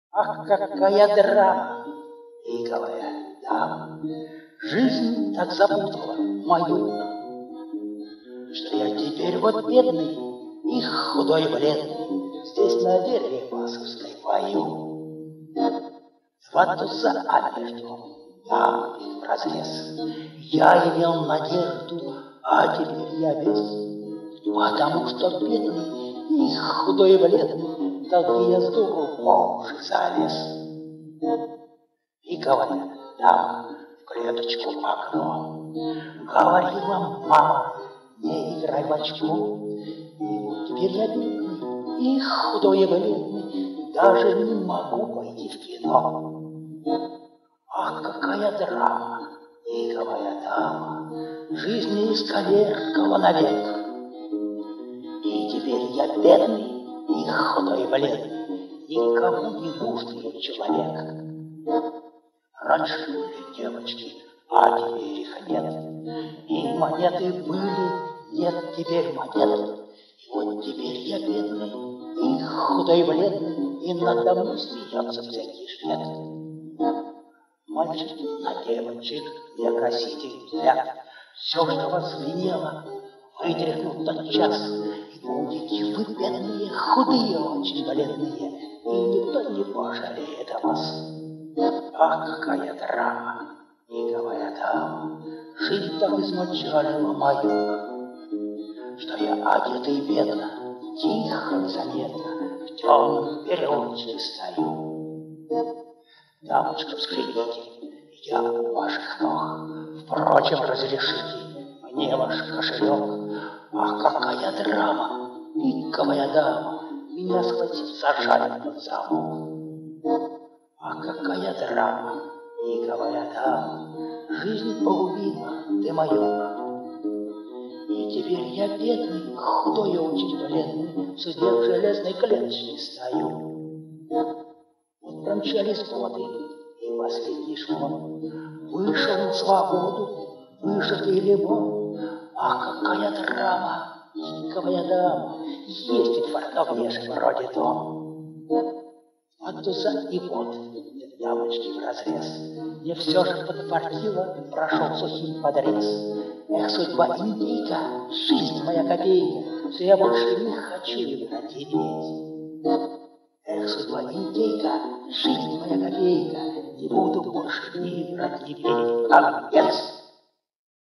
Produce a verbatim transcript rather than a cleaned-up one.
Ах, какая драма! Иговая дама, жизнь так запутала мою, что я теперь вот бедный и худой и бледный здесь на дереве Басовской пою. Два туза, а между дамами разрез. Я имел надежду, а теперь я без, потому что бедный и худой и бледный долги я с дуру по уши залез. И говорят, дама в клеточку окно, говорила мама, не играй в очко. И вот теперь я бедный и худой и бледный, даже не могу пойти в кино. Ах, какая драма, иговая дама, жизнь исковеркала навек. И теперь я бедный и худой и бледный, никому не нужный человек. Раньше были девочки, а теперь их нет. И монеты были, нет теперь монет. И вот теперь я бедный и худой и бледный, и надо мной смеется всякий швед. Мальчик на девочек не косите взгляд. Все, что вас звенело, вытряхнул тотчас. И будете вы бедные, худые, очень бледные, и никто не пожалеет о вас. Ах, какая драма, иговая дама, жизнь так измочалила мою, что я одетый бедно, тихо, незаметно, в темном переулочке стою. Дамочка, взгляните, я у ваших ног, впрочем, разрешите мне ваш кошелек. Ах, какая драма, иговая дама, меня схватить зажали под замок. Ах, какая драма, иговая дама, жизнь погубила ты мою. И теперь я бедный, худой и очень бледный, в суде в железной клеточке стою. Вот промчались годы, и последний шмон вышел на свободу, вышитый лимон. Ах, какая драма, иговая дама, есть ведь фартовнейший вроде дом. От туза и вот, дамочки вразрез, мне все же подфартило, прошел сухим подрез. Эх, судьба индейка, жизнь моя копейка, все я больше не хочу играть иметь. Эх, судьба индейка, жизнь моя копейка, не буду больше ни играть, ни петь, а конец.